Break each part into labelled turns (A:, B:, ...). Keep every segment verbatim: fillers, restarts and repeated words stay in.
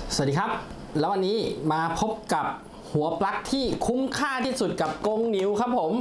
A: สวัสดีครับแล้ววันนี้มาพบกับหัวปลั๊กที่คุ้มค่าที่สุดกับกงนิวครับผม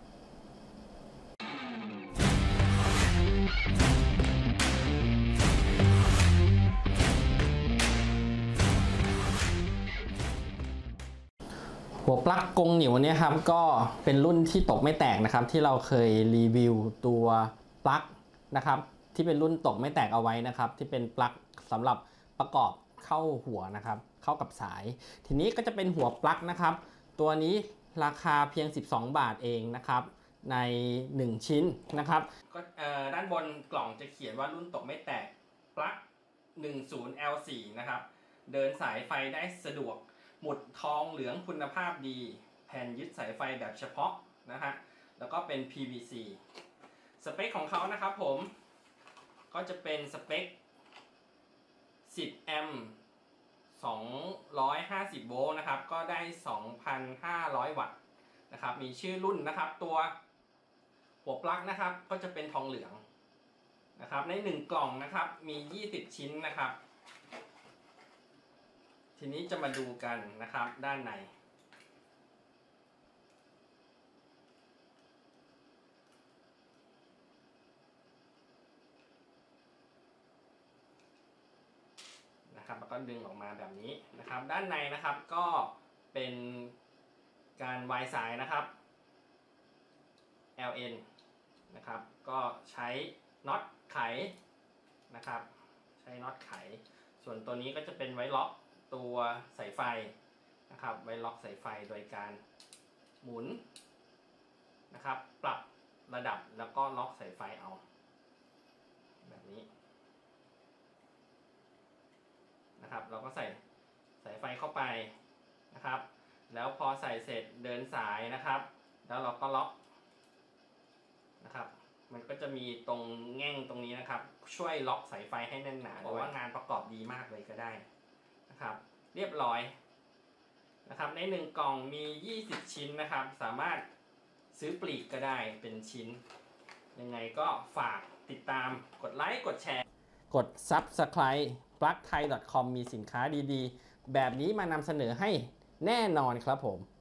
A: หัวปลั๊กกงนิวเนี่ยครับก็เป็นรุ่นที่ตกไม่แตกนะครับที่เราเคยรีวิวตัวปลั๊กนะครับที่เป็นรุ่นตกไม่แตกเอาไว้นะครับที่เป็นปลั๊กสำหรับประกอบเข้าหัวนะครับเข้ากับสายทีนี้ก็จะเป็นหัวปลั๊กนะครับตัวนี้ราคาเพียงสิบสองบาทเองนะครับในหนึ่งชิ้นนะครับก็ด้านบนกล่องจะเขียนว่ารุ่นตกไม่แตกปลั๊ก หนึ่งสิบ แอล โฟร์ นะครับเดินสายไฟได้สะดวกหมุดทองเหลืองคุณภาพดีแผ่นยึดสายไฟแบบเฉพาะนะฮะแล้วก็เป็น พี วี ซี สเปคของเขานะครับผมก็จะเป็นสเปคสิบแอมป์สองร้อยห้าสิบโวลต์นะครับก็ได้ สองพันห้าร้อย วัตต์นะครับมีชื่อรุ่นนะครับตัวหัวปลั๊กนะครับก็จะเป็นทองเหลืองนะครับในหนึ่งกล่องนะครับมียี่สิบชิ้นนะครับทีนี้จะมาดูกันนะครับด้านในนะครับแล้วก็ดึงออกมาแบบนี้นะครับด้านในนะครับก็เป็นการวายสายนะครับ แอล เอ็น นะครับก็ใช้น็อตไขนะครับใช้น็อตไขส่วนตัวนี้ก็จะเป็นไว้ล็อกตัวสายไฟนะครับไว้ล็อกสายไฟโดยการหมุนนะครับปรับระดับแล้วก็ล็อกสายไฟเอาแบบนี้นะครับเราก็ใส่สายไฟเข้าไปนะครับแล้วพอใส่เสร็จเดินสายนะครับแล้วเราก็ล็อกนะครับมันก็จะมีตรงแง่งตรงนี้นะครับช่วยล็อกสายไฟให้แน่นหนาหรือว่างานประกอบดีมากเลยก็ได้นะครับเรียบร้อยนะครับในหนึ่งกล่องมียี่สิบชิ้นนะครับสามารถซื้อปลีกก็ได้เป็นชิ้นยังไงก็ฝากติดตามกดไลค์กดแชร์กด ซับสไครบ์ ปลั๊กไทย ดอท คอม มีสินค้าดีๆแบบนี้มานำเสนอให้แน่นอนครับผม